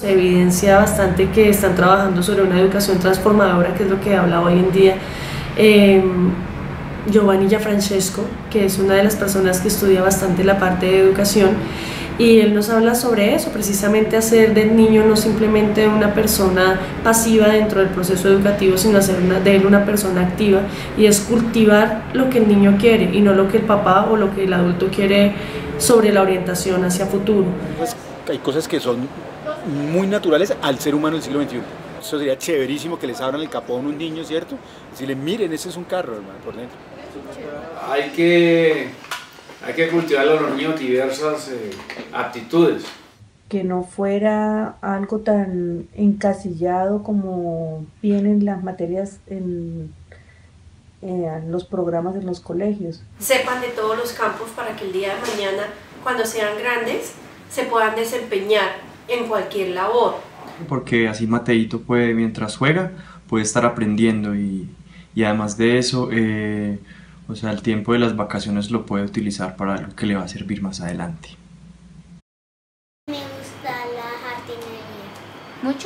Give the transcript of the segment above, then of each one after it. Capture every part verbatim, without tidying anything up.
Se evidencia bastante que están trabajando sobre una educación transformadora, que es lo que habla hoy en día eh, Giovanni Gianfrancesco, que es una de las personas que estudia bastante la parte de educación, y él nos habla sobre eso, precisamente hacer del niño no simplemente una persona pasiva dentro del proceso educativo, sino hacer una, de él una persona activa, y es cultivar lo que el niño quiere y no lo que el papá o lo que el adulto quiere sobre la orientación hacia futuro. Pues hay cosas que son muy naturales al ser humano del siglo veintiuno. Eso sería chéverísimo que les abran el capó a un niño, ¿cierto? Decirle, miren, ese es un carro, hermano, por dentro. Hay que, hay que cultivar a los niños diversas eh, aptitudes. Que no fuera algo tan encasillado como vienen las materias en, en los programas en los colegios. Sepan de todos los campos para que el día de mañana, cuando sean grandes, se puedan desempeñar en cualquier labor. Porque así Mateito puede, mientras juega, puede estar aprendiendo y, y además de eso, eh, o sea, el tiempo de las vacaciones lo puede utilizar para algo que le va a servir más adelante. Me gusta la jardinería. ¿Mucho?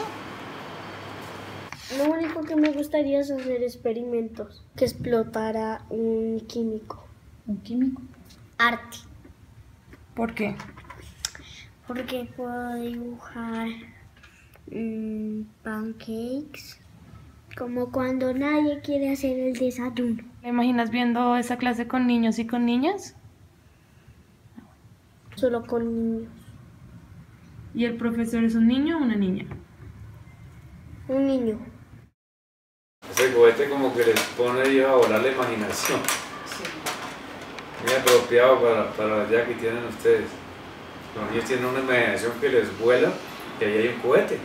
Lo único que me gustaría es hacer experimentos, que explotara un químico. ¿Un químico? Arte. ¿Por qué? Porque puedo dibujar mmm, pancakes, como cuando nadie quiere hacer el desayuno. ¿Te imaginas viendo esa clase con niños y con niñas? Solo con niños. ¿Y el profesor es un niño o una niña? Un niño. Ese juguete como que les pone a volar la imaginación. Sí. Muy apropiado para, para la idea que tienen ustedes. Los niños tienen una imaginación que les vuela y ahí hay un cohete.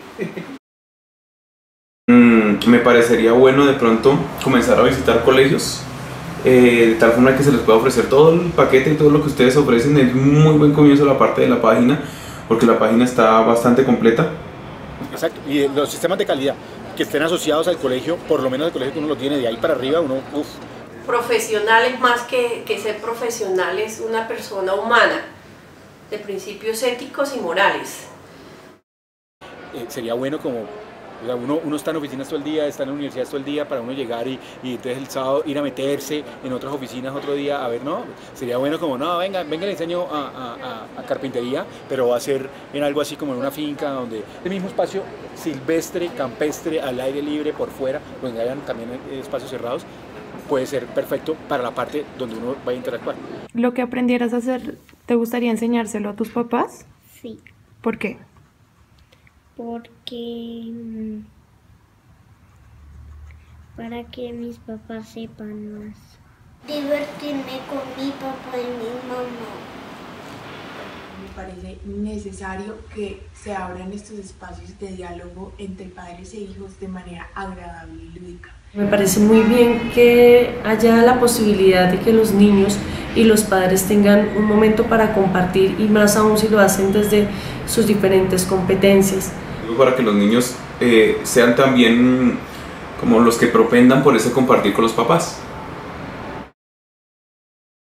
mm, me parecería bueno de pronto comenzar a visitar colegios, eh, de tal forma que se les pueda ofrecer todo el paquete y todo lo que ustedes ofrecen. Es muy buen comienzo la parte de la página, porque la página está bastante completa. Exacto, y los sistemas de calidad que estén asociados al colegio, por lo menos el colegio que uno lo tiene, de ahí para arriba uno, uff. Profesionales, más que, que ser profesional, es una persona humana, de principios éticos y morales. Eh, sería bueno como, o sea, uno, uno está en oficinas todo el día, está en la universidad todo el día, para uno llegar y, y entonces el sábado ir a meterse en otras oficinas otro día, a ver, no, sería bueno como, no, venga, venga, le enseño a, a, a, a carpintería, pero va a ser en algo así como en una finca, donde el mismo espacio silvestre, campestre, al aire libre, por fuera, donde hayan también espacios cerrados, puede ser perfecto para la parte donde uno vaya a interactuar. ¿Lo que aprendieras a hacer, te gustaría enseñárselo a tus papás? Sí. ¿Por qué? Porque mmm, para que mis papás sepan más. Divertirme con mi papá y mi mamá. Me parece necesario que se abran estos espacios de diálogo entre padres e hijos de manera agradable y lúdica. Me parece muy bien que haya la posibilidad de que los niños y los padres tengan un momento para compartir, y más aún si lo hacen desde sus diferentes competencias. Para que los niños eh, sean también como los que propendan por ese compartir con los papás.